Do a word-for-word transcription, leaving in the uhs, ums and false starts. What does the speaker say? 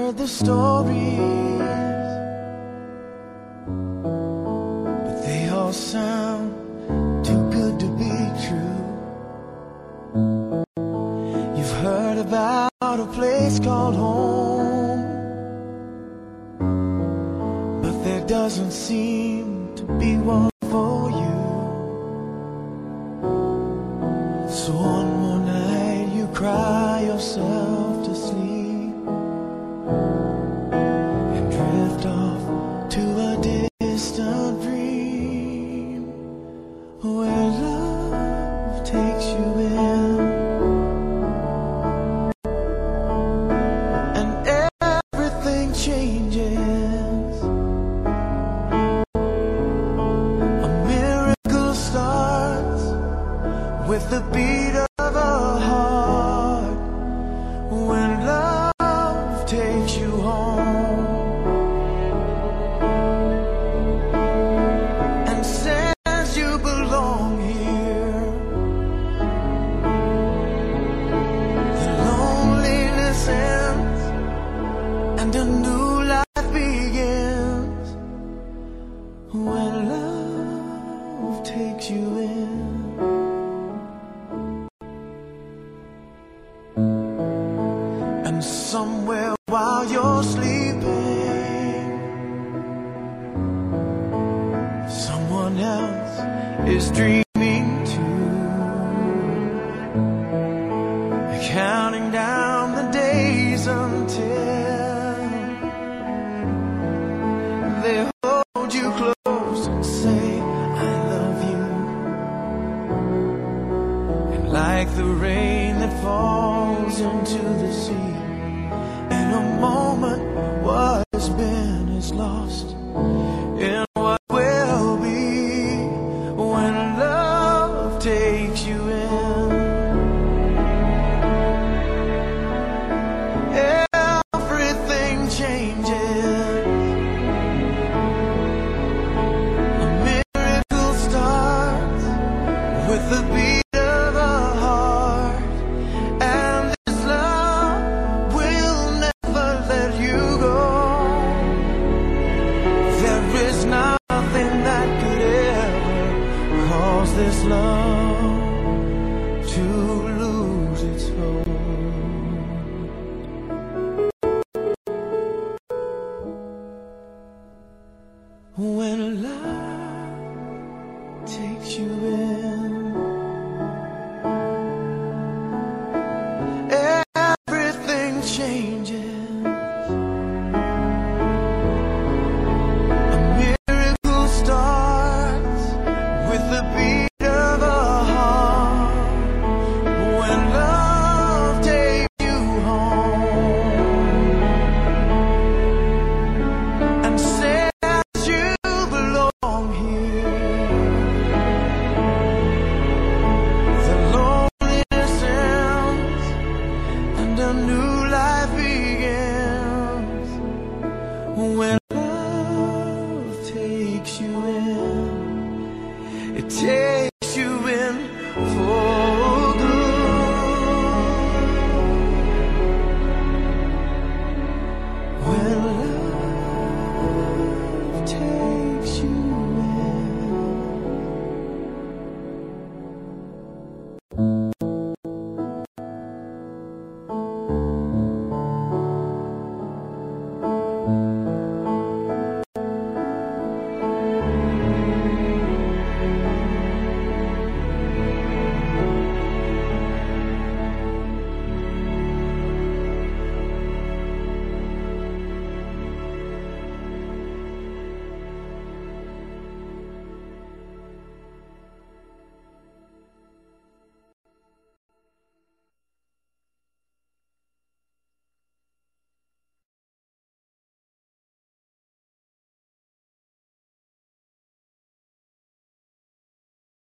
heard the stories, but they all sound too good to be true. You've heard about a place called home, but there doesn't seem to be one for you. So one more night you cry yourself to sleep and drift off to a distant dream where love takes you in, and everything changes. A miracle starts with the beat of a heart when love takes you home and says you belong here. The loneliness ends and a new life begins when love takes you in. And somewhere while you're sleeping, someone else is dreaming too, counting down the days until they hold you close and say, I love you. And like the rain that falls into the sea, in a moment what has been is lost in what will be when love takes you in. Everything changes. A miracle starts with the beat of a heart, and this love will never let you go. There is nothing that could ever cause this love to lose its hold. When love takes you in, everything changes. A miracle starts with the beat of a heart when love takes you home and says you belong here. The loneliness ends and a new life begins when